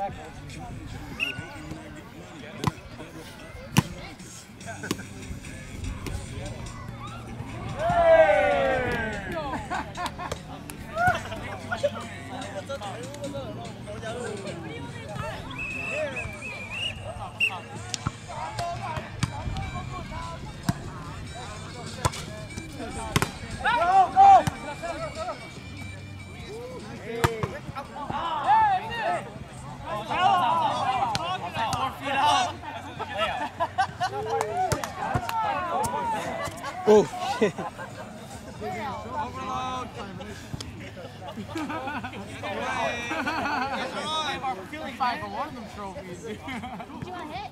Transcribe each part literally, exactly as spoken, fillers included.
Oh, shit. I'm feeling fine for one of them trophies. Did you want to hit?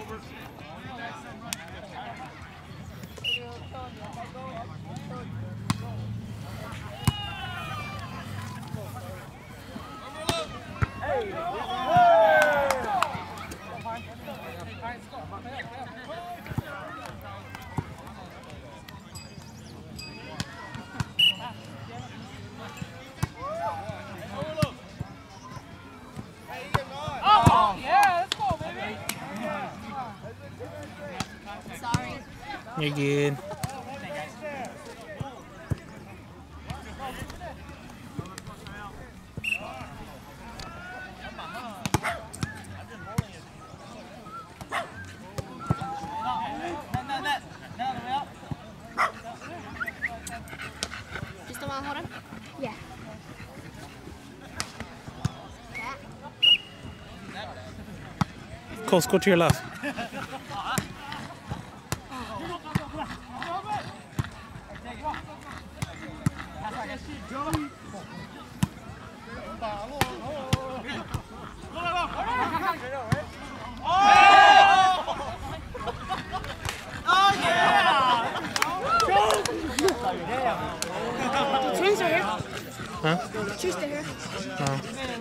You're good. You still want to hold him? Yeah. Coast, go to your left. Trees are here. Huh? Trees are here. Oh.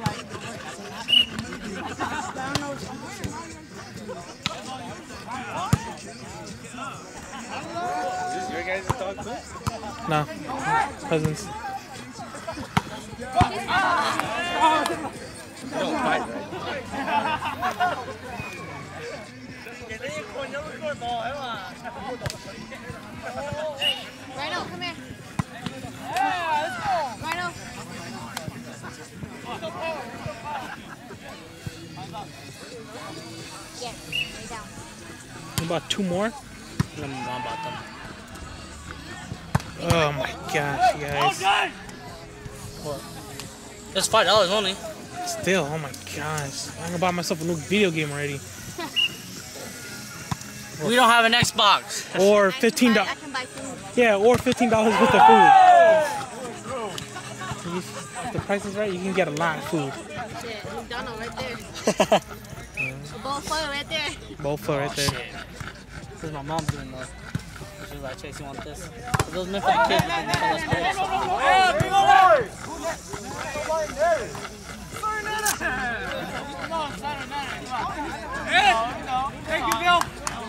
Is this your guys' dog too? No. Cousins. You don't fight, right? Rhino, come here. Yeah, let's go. Rhino. Yeah, lay down. About two more? Oh my gosh, you guys. What? It's five dollars only. Still, oh my gosh. I'm gonna buy myself a new video game already. We don't have an Xbox. Or fifteen dollars. I can buy food. Yeah, or fifteen dollars worth of food. If the price is right, you can get a lot of food. Shit, McDonald's right there. Bowl foil right there. Bowl foil right there. This is my mom doing though. She was like, Chase, you want this? It was meant for the kids, but then they told us Thank you, Bill.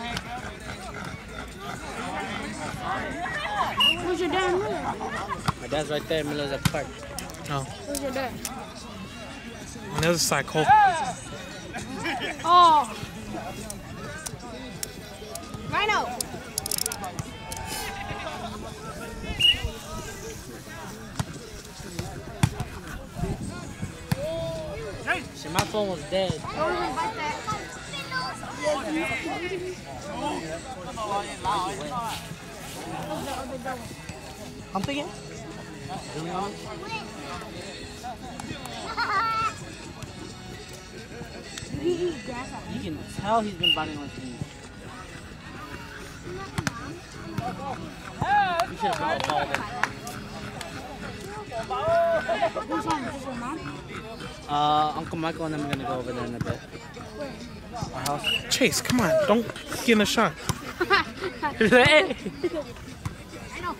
Where's your dad, Miller? My dad's right there, Miller's at the park. No. Where's your dad? On the other side, Cole. Oh. Rhino. Shit, my phone was dead. I'm thinking. You can tell he's been biting on things. You should have put a Who's on? Is your mom? Uh, Uncle Michael and I'm gonna go over there in a bit. Our house. Chase, come on. Don't get in the shot. Hey! I know.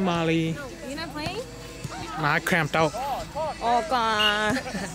Molly. You're not playing? Nah, I cramped out. Oh, God.